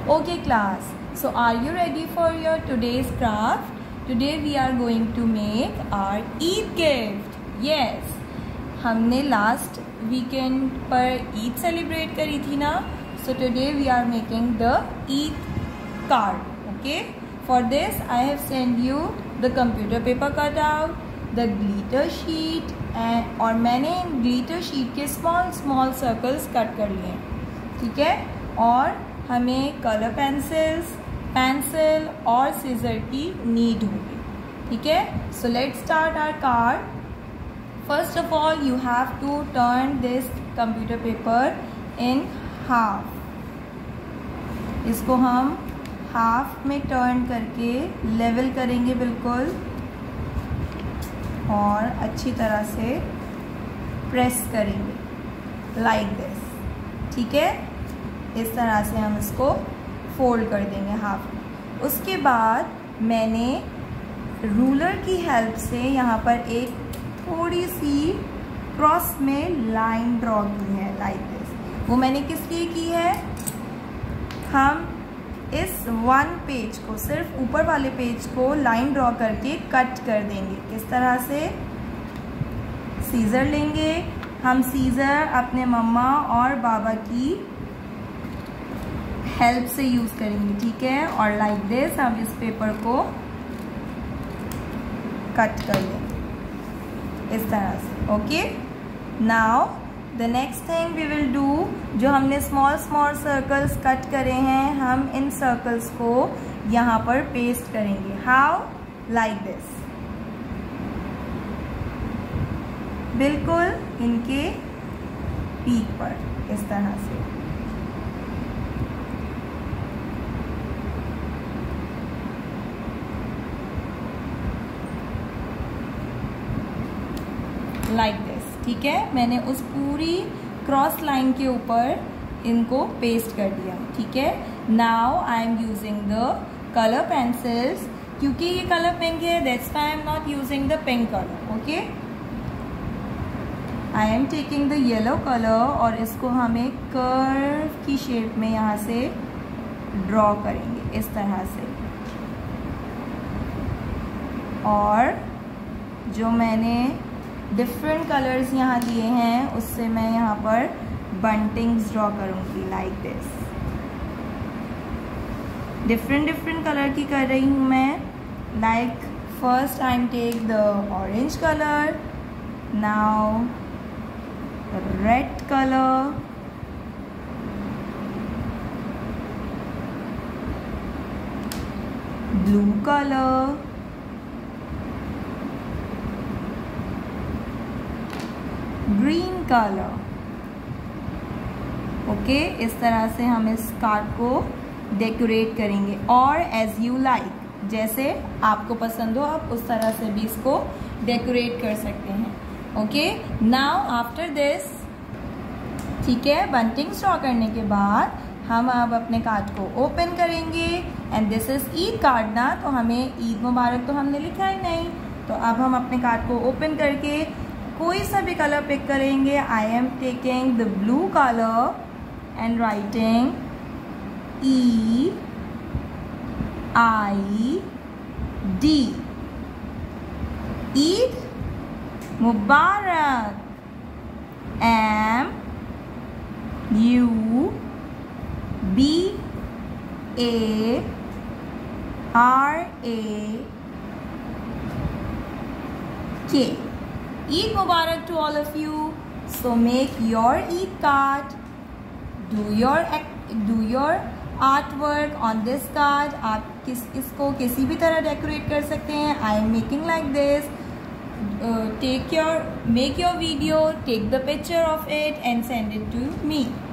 Okay class, so are you ready for your today's craft? Today we are going to make our Eid gift. Yes, हमने last weekend पर Eid celebrate करी थी ना. So today we are making the Eid card. Okay. For this I have sent you the computer paper cutout, the glitter sheet और मैंने glitter sheet के small circles cut कर लिए. ठीक है. और हमें कलर पेंसिल और सीजर की नीड होगी. ठीक है. So let's start our card. First of all you have to turn this computer paper in half. इसको हम हाफ में टर्न करके लेवल करेंगे बिल्कुल और अच्छी तरह से प्रेस करेंगे लाइक दिस. ठीक है. इस तरह से हम इसको फोल्ड कर देंगे हाफ में. उसके बाद मैंने रूलर की हेल्प से यहाँ पर एक थोड़ी सी क्रॉस में लाइन ड्रॉ की है लाइक दिस. वो मैंने किस लिए की है? हम इस वन पेज को, सिर्फ ऊपर वाले पेज को लाइन ड्रॉ करके कट कर देंगे. किस तरह से? सीजर लेंगे. हम सीजर अपने मम्मा और बाबा की हेल्प से यूज करेंगे. ठीक है. और लाइक दिस हम इस पेपर को कट कर लेंगे इस तरह से. Okay. Now the next thing we will do, जो हमने स्मॉल सर्कल्स कट करे हैं, हम इन सर्कल्स को यहाँ पर पेस्ट करेंगे. हाउ? Like this. बिल्कुल इनके पीक पर इस तरह से. Like this. ठीक है. मैंने उस पूरी क्रॉस लाइन के ऊपर इनको पेस्ट कर दिया. ठीक है. Now I am using the colour pencils. क्योंकि ये कलर पिंक है, that's why I am not using the pink colour. Okay. I am taking the yellow colour और इसको हम एक कर्व की शेप में यहाँ से ड्रॉ करेंगे इस तरह से. और जो मैंने डिफरेंट कलर्स यहाँ लिए हैं उससे मैं यहाँ पर बंटिंग्स ड्रॉ करूँगी लाइक दिस. डिफरेंट कलर की कर रही हूँ मैं. Like first I am take the orange colour, now red colour, blue colour, green colour. Okay. इस तरह से हम इस कार्ड को डेकोरेट करेंगे. और एज यू लाइक, जैसे आपको पसंद हो आप उस तरह से भी इसको डेकोरेट कर सकते हैं. ओके. नाउ आफ्टर दिस, ठीक है, बंटिंग्स ड्रॉ करने के बाद हम अब अपने कार्ड को ओपन करेंगे. And this is Eid card ना, तो हमें ईद मुबारक तो हमने लिखा ही नहीं. तो अब हम अपने कार्ड को ओपन करके कोई सा भी कलर पिक करेंगे. I am taking the blue colour and writing EID. Eid Mubarak. MUBARAK. Eid Mubarak to all of you. So make your Eid card. Do your artwork on this card. आप इसको किसी भी तरह डेकोरेट कर सकते हैं. I am making like this. Make your video, take the picture of it and send it to me.